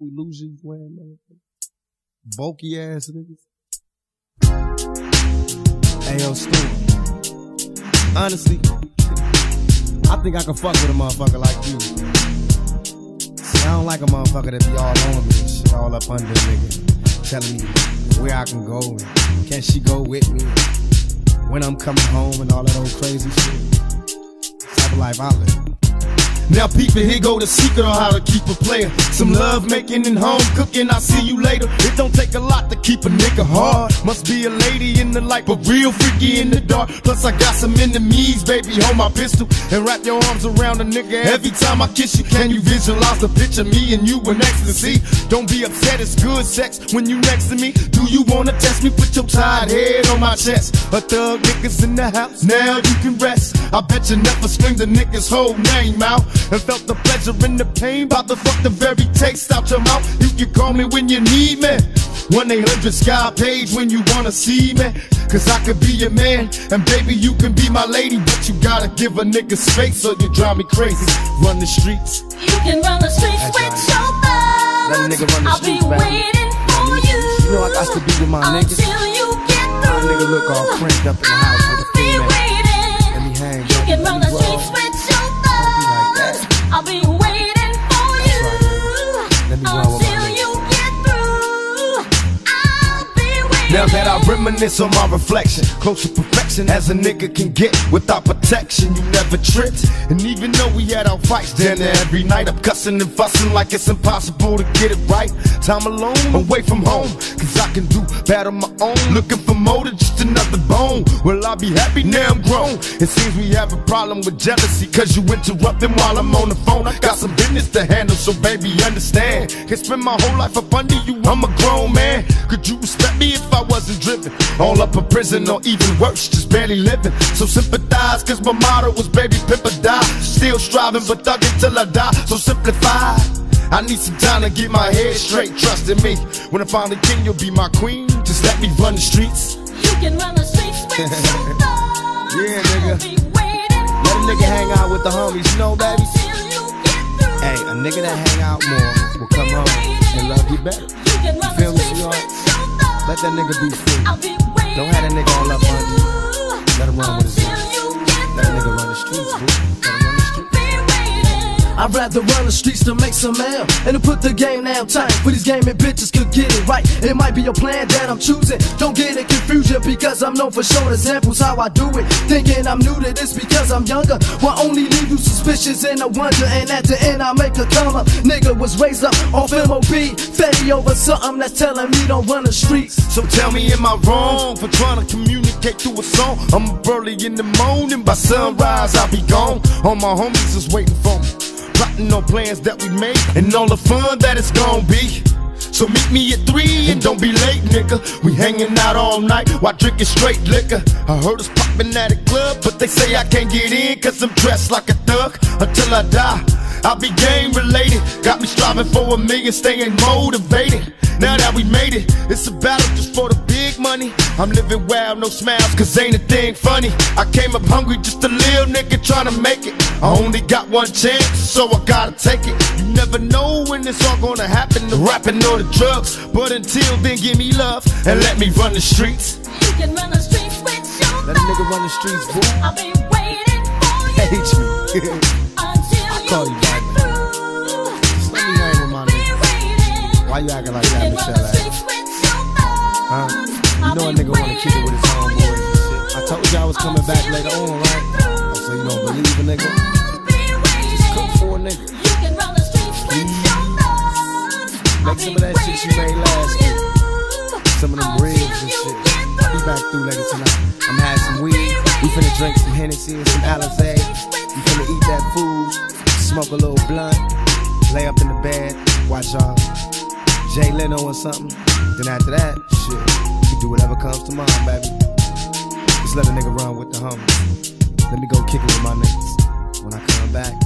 illusions wearing, motherfucker. Bulky ass niggas. Hey, yo, Stu. Honestly, I think I can fuck with a motherfucker like you. See, I don't like a motherfucker that be all on me and shit, all up under a nigga, telling me where I can go and can she go with me when I'm coming home and all that old crazy shit. Type of life I live. Now peepin', here go the secret on how to keep a player. Some love making and home cooking, I'll see you later. It don't take a lot to keep a nigga hard. Must be a lady in the light, but real freaky in the dark. Plus I got some enemies, baby, hold my pistol and wrap your arms around a nigga every time I kiss you. Can you visualize the picture, me and you in ecstasy? Don't be upset, it's good sex when you next to me. Do you wanna test me? Put your tired head on my chest. A thug niggas in the house, now you can rest. I bet you never screamed the nigga's whole name out and felt the pleasure and the pain, bout to fuck the very taste out your mouth. You can call me when you need me, 1-800-SKY page when you wanna see me. Cause I could be your man, and baby you can be my lady, but you gotta give a nigga space or you drive me crazy. Run the streets. You can run the streets with your thugs. Let a nigga run the streets, I'll be waiting for you. You know I got to be with my niggas. Until you get through. My nigga look all cranked up in the house with a female. Let me hang. You can run the streets with your thugs. I'll be waiting for you. Let me run with my until you get through. I'll be waiting. Now that I reminisce on my reflection, close to perfection as a nigga can get without protection. You never tripped, and even though we had our fights dinner every night, I'm cussing and fussing like it's impossible to get it right. Time alone, away from home, cause I can do bad on my own. Looking for more than just another bone. Will I be happy? Now I'm grown. It seems we have a problem with jealousy, cause you interrupting while I'm on the phone. I got some business to handle, so baby understand. Can't spend my whole life up under you, I'm a grown man. Could you respect me if I wasn't driven? All up in prison or even worse, just barely living. So sympathize, cause my motto was baby pimp or die. Still striving but thugging till I die, so simplify. I need some time to get my head straight, trust in me. When I finally can, you'll be my queen. Just let me run the streets. You can run the streets with your thugs. Yeah, nigga. I'll be waiting Let a nigga for hang you. out with the homies, you know, baby. Until you get through. Hey, a nigga that hang out more will come home and love you better. You can run Feel the me, streets sweetheart? with your thugs. Let that nigga be free. I'll be waiting. Don't have that nigga all up for under you. Let him run with his until ass. you get Let a nigga run the streets, boo. Let him run the streets. I'd rather run the streets to make some mail and to put the game down tight for these gaming bitches could get it right. It might be your plan that I'm choosing. Don't get it confused because I'm known for showing examples how I do it. Thinking I'm new to this because I'm younger will only leave you suspicious and a wonder. And at the end I make a come up. Nigga was raised up off MOB, fatty over something that's telling me don't run the streets. So tell me, am I wrong for trying to communicate through a song? I'm up early in the morning, by sunrise I'll be gone. All my homies is waiting for me, plotting on plans that we made and all the fun that it's gon' be. So meet me at 3 and don't be late, nigga. We hanging out all night while drinking straight liquor. I heard us popping at a club, but they say I can't get in cause I'm dressed like a thug. Until I die, I'll be game related. Got me striving for $1 million, staying motivated. Now that we made it, it's a battle just for the big money. I'm living wild, no smiles, cause ain't a thing funny. I came up hungry, just a little nigga trying to make it. I only got one chance, so I gotta take it. You never know when it's all gonna happen, the rapping or the drugs. But until then, give me love and let me run the streets. You can run the streets with your thugs. Let a nigga run the streets, boo. I'll be waiting for you. Hate me. Until call you you get back. through. Just let me hang with my I'll be niggas. waiting. Why you acting like that, You can run Michelle? the streets with your thugs. Huh? You know a nigga wanna kick it with his homeboys and shit. I told you I was coming back later on, right? Oh, so you don't believe a nigga? Just cook for a nigga. You can run the streets with your thugs. Make some of that shit you made last week. Some of them ribs and shit. I'll be back through later tonight. I'm having some weed. We finna drink some Hennessy and some Alizé. We finna eat that food, smoke a little blunt, lay up in the bed, watch Jay Leno or something. Then after that, shit, we do whatever comes to mind, baby. Just let a nigga run with the homies. Let me go kick it with my niggas. When I come back,